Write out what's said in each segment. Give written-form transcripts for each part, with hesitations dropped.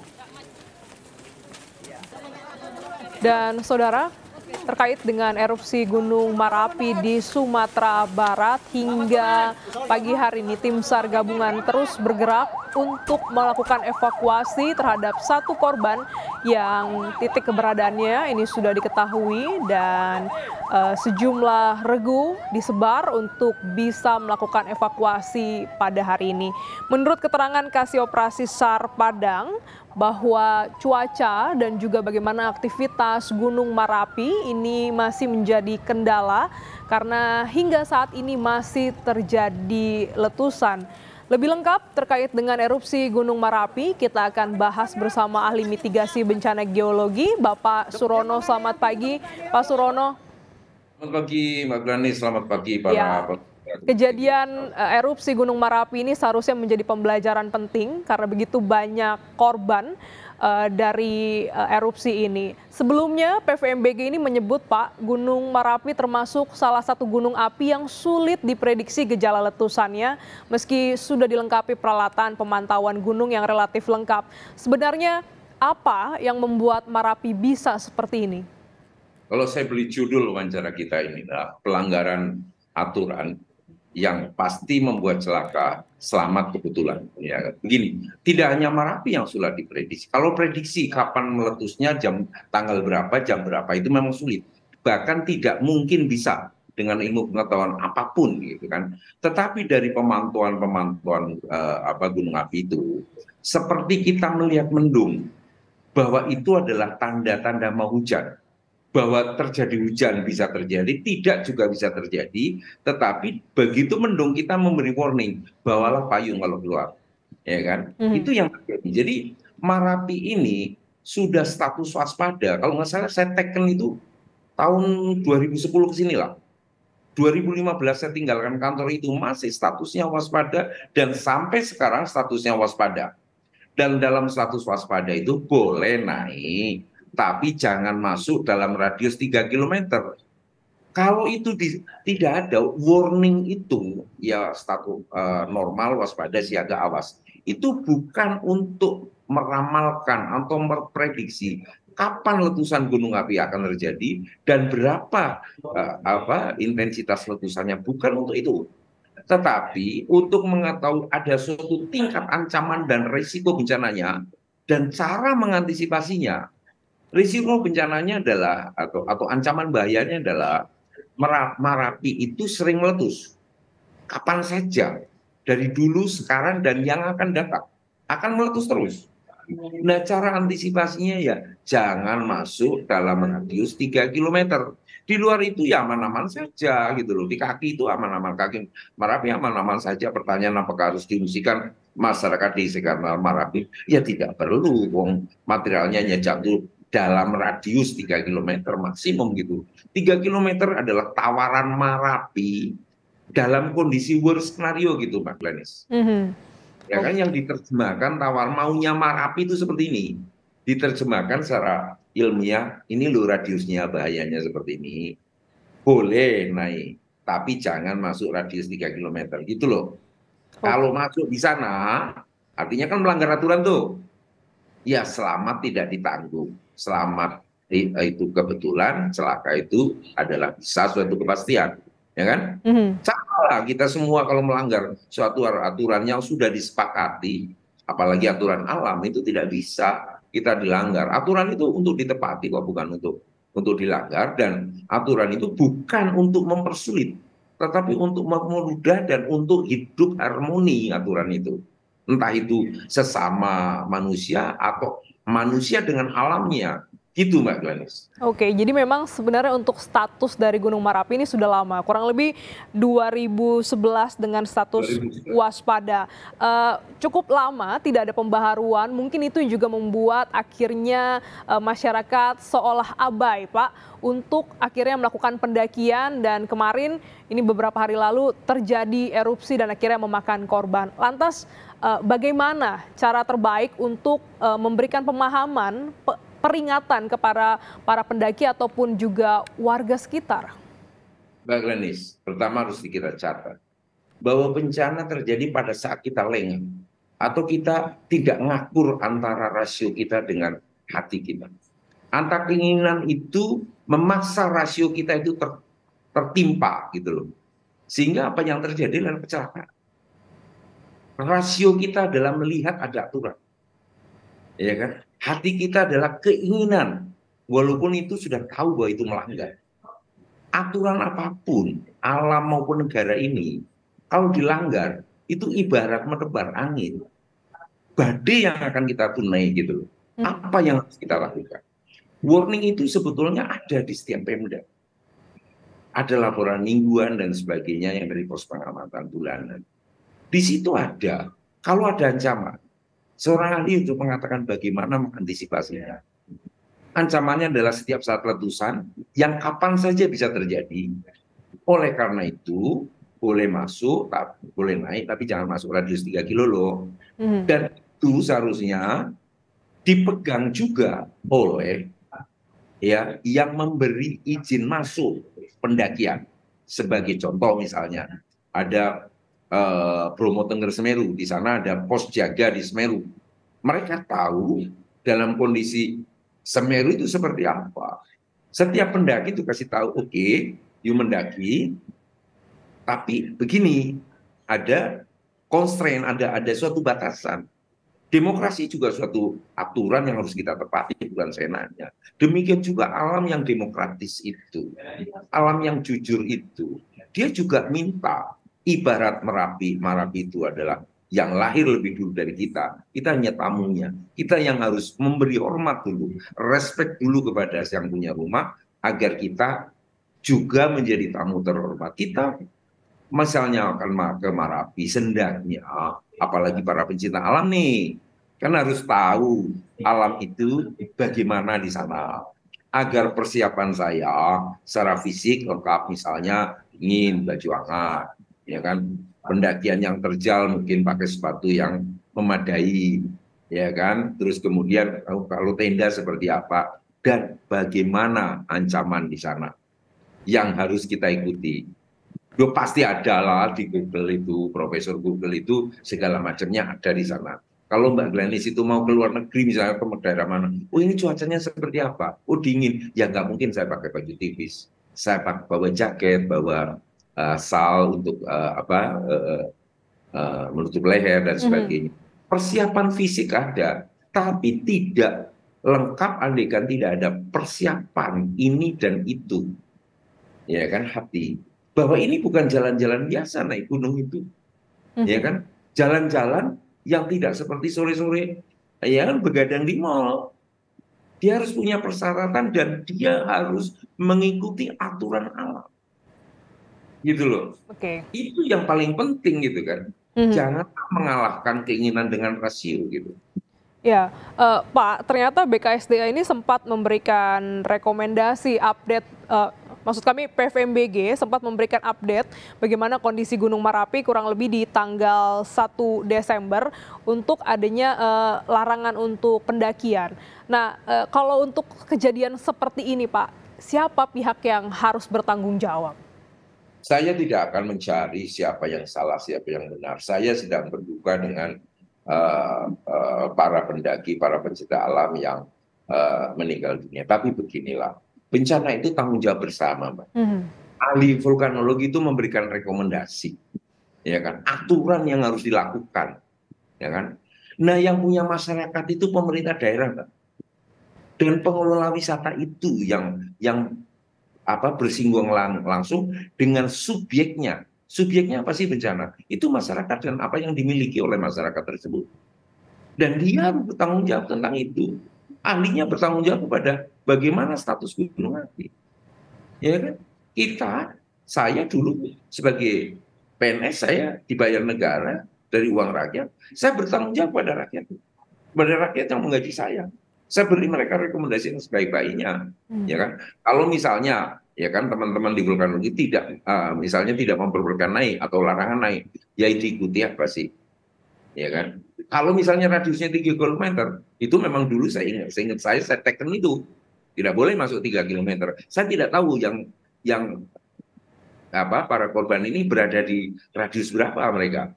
Dan saudara, terkait dengan erupsi Gunung Merapi di Sumatera Barat, hingga pagi hari ini tim SAR gabungan terus bergerak untuk melakukan evakuasi terhadap satu korban yang titik keberadaannya ini sudah diketahui, dan sejumlah regu disebar untuk bisa melakukan evakuasi pada hari ini. Menurut keterangan Kasih Operasi SAR Padang, bahwa cuaca dan juga bagaimana aktivitas Gunung Merapi ini masih menjadi kendala karena hingga saat ini masih terjadi letusan. Lebih lengkap terkait dengan erupsi Gunung Merapi, kita akan bahas bersama ahli mitigasi bencana geologi, Bapak Surono. Selamat pagi, Pak Surono. Selamat pagi, Mbak Glani. Selamat pagi para Kejadian erupsi Gunung Merapi ini seharusnya menjadi pembelajaran penting karena begitu banyak korban dari erupsi ini. Sebelumnya PVMBG ini menyebut, Pak, Gunung Merapi termasuk salah satu gunung api yang sulit diprediksi gejala letusannya meski sudah dilengkapi peralatan pemantauan gunung yang relatif lengkap. Sebenarnya apa yang membuat Merapi bisa seperti ini? Kalau saya beli judul wawancara kita ini, pelanggaran aturan yang pasti membuat celaka, selamat kebetulan. Ya, begini, tidak hanya Merapi yang sulit diprediksi. Kalau prediksi kapan meletusnya, tanggal berapa, jam berapa, itu memang sulit. Bahkan tidak mungkin bisa dengan ilmu pengetahuan apapun, gitu kan. Tetapi dari pemantauan gunung api itu, seperti kita melihat mendung, bahwa itu adalah tanda-tanda mau hujan. Bahwa terjadi hujan bisa terjadi, tidak juga bisa terjadi, tetapi begitu mendung kita memberi warning, bawalah payung kalau keluar, ya kan? Itu yang terjadi. Jadi Merapi ini sudah status waspada. Kalau nggak salah saya teken itu tahun 2010 ke sini lah. 2015 saya tinggalkan kantor itu masih statusnya waspada dan sampai sekarang statusnya waspada. Dan dalam status waspada itu boleh naik, tapi jangan masuk dalam radius 3 kilometer. Kalau itu tidak ada warning itu, ya status normal, waspada, siaga, awas. Itu bukan untuk meramalkan atau memprediksi kapan letusan gunung api akan terjadi dan berapa intensitas letusannya, bukan untuk itu. Tetapi untuk mengetahui ada suatu tingkat ancaman dan risiko bencananya dan cara mengantisipasinya. Risiko bencananya adalah atau ancaman bahayanya adalah Merapi itu sering meletus. Kapan saja, dari dulu, sekarang, dan yang akan datang akan meletus terus. Nah, cara antisipasinya ya jangan masuk dalam radius 3 kilometer. Di luar itu ya aman-aman saja gitu loh. Di kaki itu aman-aman, kaki Merapi aman-aman saja. Pertanyaan apakah harus diungsikan masyarakat di sekitar Merapi? Ya tidak perlu, wong materialnya hanya jatuh dalam radius 3 kilometer maksimum gitu. 3 kilometer adalah tawaran Merapi dalam kondisi worst scenario gitu, Mbak Glenis. Ya kan, yang diterjemahkan tawar maunya Merapi itu seperti ini. Diterjemahkan secara ilmiah, ini loh radiusnya, bahayanya seperti ini. Boleh naik, tapi jangan masuk radius 3 kilometer gitu loh. Kalau masuk di sana, artinya kan melanggar aturan tuh. Ya selamat tidak ditanggung. Selamat itu kebetulan, celaka itu adalah bisa suatu kepastian. Ya kan? Salah kita semua kalau melanggar suatu aturan yang sudah disepakati, apalagi aturan alam, itu tidak bisa kita dilanggar. Aturan itu untuk ditepati kok, bukan untuk dilanggar, dan aturan itu bukan untuk mempersulit, tetapi untuk mempermudah dan untuk hidup harmoni aturan itu. Entah itu sesama manusia atau manusia dengan alamnya. Gitu, Mbak Glenis. Oke, jadi memang sebenarnya untuk status dari Gunung Merapi ini sudah lama, kurang lebih 2011 dengan status waspada. Cukup lama, tidak ada pembaharuan, mungkin itu juga membuat akhirnya masyarakat seolah abai, Pak, untuk akhirnya melakukan pendakian, dan kemarin ini beberapa hari lalu terjadi erupsi dan akhirnya memakan korban. Lantas bagaimana cara terbaik untuk memberikan pemahaman, peringatan kepada para pendaki ataupun juga warga sekitar? Mbak Glenis, pertama harus kita catat bahwa bencana terjadi pada saat kita lengah. atau kita tidak ngakur antara rasio kita dengan hati kita. Antara keinginan itu memaksa rasio kita itu tertimpa gitu loh. Sehingga apa yang terjadi adalah kecelakaan. Rasio kita adalah melihat ada aturan, ya kan? Hati kita adalah keinginan, walaupun itu sudah tahu bahwa itu melanggar. Aturan apapun, alam maupun negara ini, kalau dilanggar, itu ibarat menebar angin. Badai yang akan kita tunai gitu loh. Apa yang harus kita lakukan? Warning itu sebetulnya ada di setiap Pemda. Ada laporan mingguan dan sebagainya yang dari pos pengamatan bulanan. Di situ ada, kalau ada ancaman, seorang ahli untuk mengatakan bagaimana mengantisipasinya. Ancamannya adalah setiap saat letusan yang kapan saja bisa terjadi. Oleh karena itu, boleh masuk, boleh naik, tapi jangan masuk radius 3 kilo loh. Dan itu seharusnya dipegang juga oleh ya yang memberi izin masuk pendakian. Sebagai contoh misalnya, ada Bromo Tengger Semeru, di sana ada pos jaga di Semeru. Mereka tahu dalam kondisi Semeru itu seperti apa. Setiap pendaki itu kasih tahu, oke, you mendaki, tapi begini, ada constraint, ada suatu batasan. Demokrasi juga suatu aturan yang harus kita tepati, bukan senanya. Demikian juga alam yang demokratis itu, alam yang jujur itu, dia juga minta, ibarat Merapi itu adalah yang lahir lebih dulu dari kita hanya tamunya, kita yang harus memberi hormat dulu, respect dulu kepada yang punya rumah, agar kita juga menjadi tamu terhormat. Kita misalnya akan ke Marapi, sendaknya, apalagi para pencinta alam nih, kan harus tahu alam itu bagaimana di sana. Agar persiapan saya secara fisik lengkap, misalnya ingin baju hangat, ya kan, pendakian yang terjal mungkin pakai sepatu yang memadai, ya kan, terus kemudian kalau tenda seperti apa, dan bagaimana ancaman di sana yang harus kita ikuti. Yo pasti ada lah di Google itu, Profesor Google itu segala macamnya ada di sana. Kalau Mbak Glenis itu mau ke luar negeri misalnya ke daerah mana, oh ini cuacanya seperti apa? Oh dingin, ya nggak mungkin saya pakai baju tipis. Saya pakai bawa jaket, bawa sal untuk menutup leher dan sebagainya. Persiapan fisik ada, tapi tidak lengkap andaikan tidak ada persiapan ini dan itu. Ya kan, hati. Bahwa ini bukan jalan-jalan biasa naik gunung itu. Ya kan? Jalan-jalan yang tidak seperti sore-sore ya kan begadang di mall. Dia harus punya persyaratan dan dia harus mengikuti aturan alam. Gitu loh. Itu yang paling penting gitu kan. Jangan mengalahkan keinginan dengan rasio gitu. Ya, Pak, ternyata BKSDA ini sempat memberikan rekomendasi update, maksud kami PVMBG sempat memberikan update bagaimana kondisi Gunung Merapi kurang lebih di tanggal 1 Desember untuk adanya larangan untuk pendakian. Nah, kalau untuk kejadian seperti ini, Pak, siapa pihak yang harus bertanggung jawab? Saya tidak akan mencari siapa yang salah, siapa yang benar. Saya sedang berduka dengan para pendaki, para pencinta alam yang meninggal dunia. Tapi beginilah, bencana itu tanggung jawab bersama, Mbak. Ahli vulkanologi itu memberikan rekomendasi, ya kan, aturan yang harus dilakukan, ya kan. Nah, yang punya masyarakat itu pemerintah daerah, Mbak. Dan pengelola wisata itu yang bersinggung langsung dengan subjeknya. Subjeknya apa sih bencana? Itu masyarakat dan apa yang dimiliki oleh masyarakat tersebut. Dan dia bertanggung jawab tentang itu. Ahlinya bertanggung jawab kepada bagaimana status gunung api. Ya kan? Saya dulu sebagai PNS, saya dibayar negara dari uang rakyat. Saya bertanggung jawab pada rakyat. Pada rakyat yang menggaji saya. Saya beri mereka rekomendasi yang sebaik-baiknya. Ya kan? Kalau misalnya ya kan teman-teman di vulkanologi tidak misalnya tidak memperbolehkan naik atau larangan naik, ya diikuti apa sih, ya kan. Kalau misalnya radiusnya 3 km, itu memang dulu saya ingat saya teken itu tidak boleh masuk 3 km. Saya tidak tahu yang para korban ini berada di radius berapa mereka.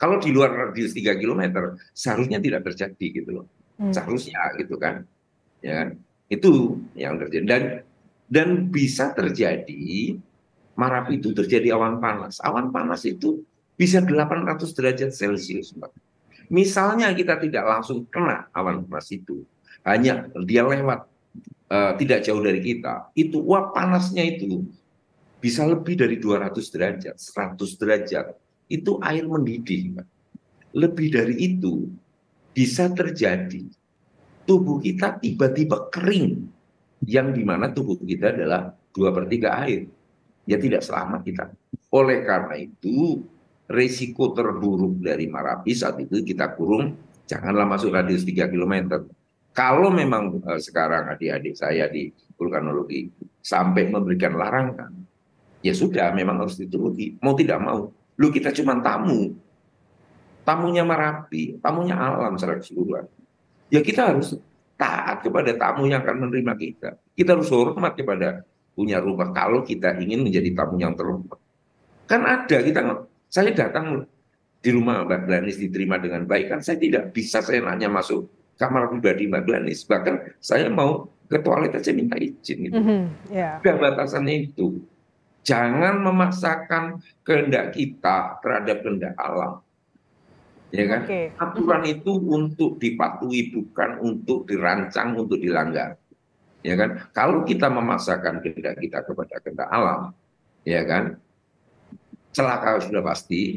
Kalau di luar radius 3 kilometer seharusnya tidak terjadi gitu loh. Seharusnya gitu kan. Ya, itu yang terjadi. Dan bisa terjadi Marapi itu terjadi awan panas. Awan panas itu bisa 800 derajat Celcius, Mbak. Misalnya kita tidak langsung kena awan panas itu, hanya dia lewat tidak jauh dari kita, itu uap panasnya itu bisa lebih dari 200 derajat, 100 derajat. Itu air mendidih, Mbak. Lebih dari itu bisa terjadi tubuh kita tiba-tiba kering, yang dimana tubuh kita adalah 2/3 air. Ya tidak selamat kita. Oleh karena itu, risiko terburuk dari Marapi saat itu kita kurung, janganlah masuk radius 3 kilometer. Kalau memang sekarang adik-adik saya di vulkanologi sampai memberikan larangan, ya sudah memang harus dituruti. Mau tidak mau. Lu kita cuma tamu. Tamunya Marapi, tamunya alam secara keseluruhan. Ya kita harus taat kepada tamu yang akan menerima kita. Kita harus hormat kepada punya rumah kalau kita ingin menjadi tamu yang terhormat. Kan ada saya datang di rumah Mbak Glanis diterima dengan baik, kan saya tidak bisa saya nanya masuk kamar pribadi Mbak Glanis. Bahkan saya mau ke toilet aja minta izin gitu. Ada batasannya itu. Jangan memaksakan kehendak kita terhadap kehendak alam. Ya kan? Aturan itu untuk dipatuhi, bukan untuk dirancang, untuk dilanggar. Ya kan? Kalau kita memaksakan kehendak kita kepada kehendak alam, ya kan? Celaka sudah pasti.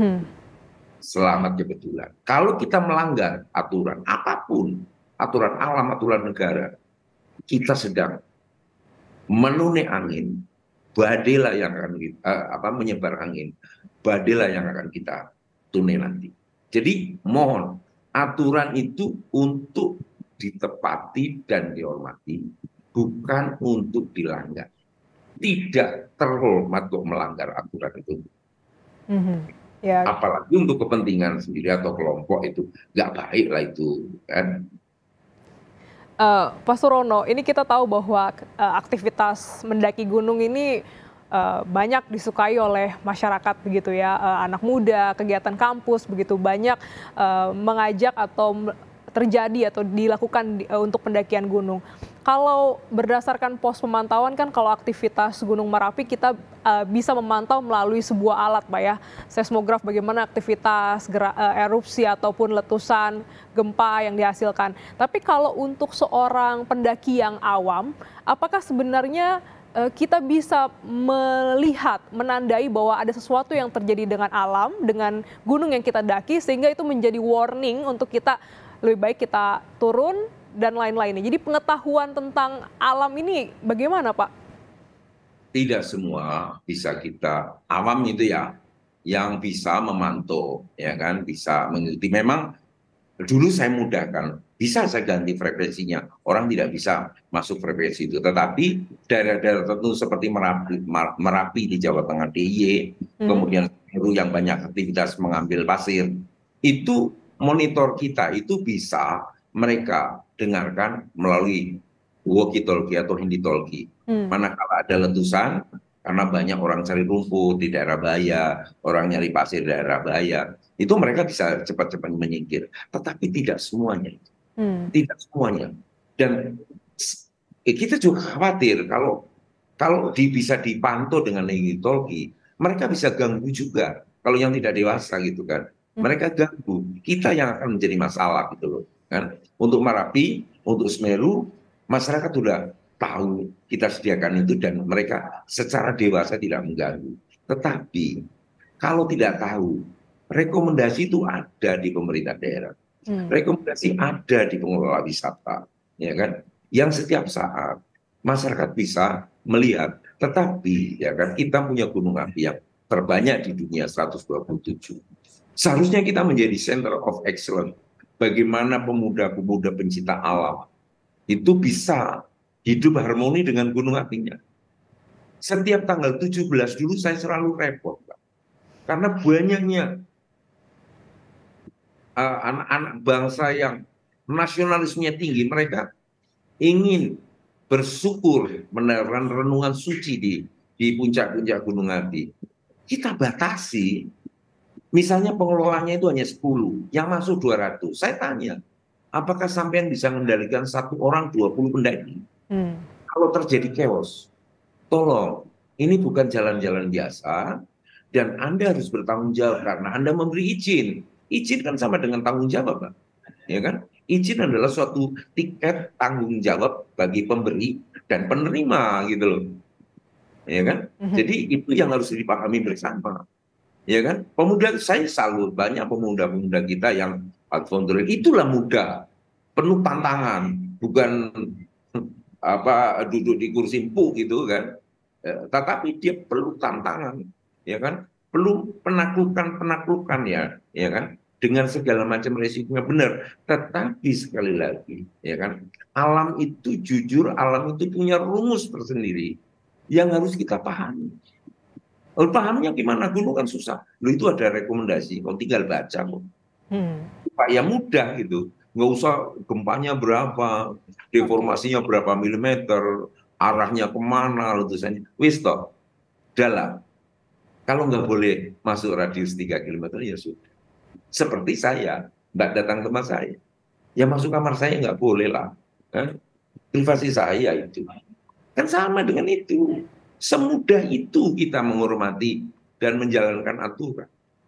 Selamat kebetulan. Kalau kita melanggar aturan apapun, aturan alam, aturan negara, kita sedang menune angin, badailah yang akan kita, menyebar angin, badailah yang akan kita tune nanti. Jadi mohon, aturan itu untuk ditepati dan dihormati, bukan untuk dilanggar. Tidak terhormat kok melanggar aturan itu. Apalagi untuk kepentingan sendiri atau kelompok itu nggak baik lah itu kan. Pak Surono, ini kita tahu bahwa aktivitas mendaki gunung ini banyak disukai oleh masyarakat begitu ya, anak muda, kegiatan kampus begitu banyak mengajak atau terjadi atau dilakukan untuk pendakian gunung. Kalau berdasarkan pos pemantauan kan kalau aktivitas Gunung Merapi kita bisa memantau melalui sebuah alat Pak ya, seismograf bagaimana aktivitas erupsi ataupun letusan gempa yang dihasilkan. Tapi kalau untuk seorang pendaki yang awam, apakah sebenarnya kita bisa melihat, menandai bahwa ada sesuatu yang terjadi dengan alam, dengan gunung yang kita daki, sehingga itu menjadi warning untuk kita lebih baik kita turun dan lain-lainnya. Jadi pengetahuan tentang alam ini bagaimana, Pak? Tidak semua bisa kita awam itu ya, yang bisa memantau, ya kan, bisa mengikuti. Memang dulu saya mudahkan, bisa saya ganti frekuensinya. Orang tidak bisa masuk frekuensi itu. Tetapi daerah-daerah tertentu seperti Merapi di Jawa Tengah, DIY, kemudian Semeru yang banyak aktivitas mengambil pasir, itu monitor kita itu bisa mereka dengarkan melalui walkie-talkie atau hindi-talkie. Manakala ada letusan, karena banyak orang cari rumput di daerah bahaya, orang nyari pasir di daerah bahaya, itu mereka bisa cepat-cepat menyingkir. Tetapi tidak semuanya. Tidak semuanya. Dan kita juga khawatir kalau bisa dipantau dengan walkie-talkie, mereka bisa ganggu juga. Kalau yang tidak dewasa gitu kan. Mereka ganggu. Kita yang akan menjadi masalah gitu loh. Kan? Untuk Merapi, untuk Semeru, masyarakat sudah tahu kita sediakan itu dan mereka secara dewasa tidak mengganggu. Tetapi kalau tidak tahu, rekomendasi itu ada di pemerintah daerah. Rekomendasi ada di pengelola wisata, ya kan? Yang setiap saat masyarakat bisa melihat. Tetapi ya kan kita punya gunung api yang terbanyak di dunia 127. Seharusnya kita menjadi center of excellence. Bagaimana pemuda-pemuda pencinta alam itu bisa hidup harmoni dengan gunung apinya. Setiap tanggal 17 dulu saya selalu repot, Pak. Karena banyaknya anak-anak bangsa yang nasionalismenya tinggi, mereka ingin bersyukur menerapkan renungan suci di puncak-puncak gunung api. Kita batasi Misalnya pengelolanya itu hanya 10, yang masuk 200. Saya tanya, apakah sampean bisa mengendalikan satu orang 20 pendaki? Hmm. Kalau terjadi chaos, tolong, ini bukan jalan-jalan biasa, dan Anda harus bertanggung jawab karena Anda memberi izin. Izin kan sama dengan tanggung jawab, Pak. Ya kan? Izin adalah suatu tiket tanggung jawab bagi pemberi dan penerima gitu loh. Ya kan? Mhm. Jadi itu yang harus dipahami bersama. Ya kan? Pemuda, saya salut banyak pemuda-pemuda kita yang alhamdulillah itulah muda, penuh tantangan, bukan apa duduk di kursi empuk gitu kan. Tetapi dia perlu tantangan, ya kan? Perlu penaklukan ya kan? Dengan segala macam resikonya benar. Tetapi sekali lagi, ya kan? Alam itu jujur, alam itu punya rumus tersendiri yang harus kita pahami. Lalu pahamnya gimana? Dulu kan susah. Lu itu ada rekomendasi, kau tinggal baca kok. Hmm. Pak ya mudah gitu. Nggak usah gempanya berapa, deformasinya berapa milimeter, arahnya kemana, letusannya. Wis toh, dalam. Kalau nggak boleh masuk radius 3 kilometer ya sudah. Seperti saya, nggak datang ke tempat saya. Ya masuk kamar saya nggak boleh lah. Kan? Privasi saya itu. Kan sama dengan itu. Semudah itu kita menghormati dan menjalankan aturan.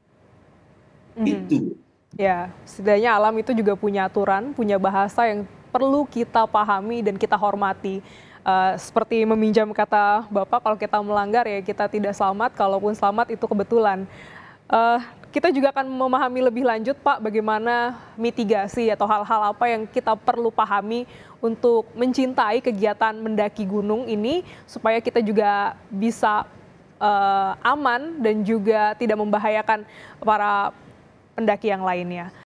Mhm. Itu. Ya, setidaknya alam itu juga punya aturan, punya bahasa yang perlu kita pahami dan kita hormati. Seperti meminjam kata Bapak, kalau kita melanggar ya kita tidak selamat, kalaupun selamat itu kebetulan. Eh, kita juga akan memahami lebih lanjut, Pak, bagaimana mitigasi atau hal-hal apa yang kita perlu pahami untuk mencintai kegiatan mendaki gunung ini, supaya kita juga bisa aman dan juga tidak membahayakan para pendaki yang lainnya.